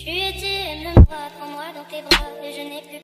Tu étais, aime-moi, prends-moi dans tes bras, et je n'ai plus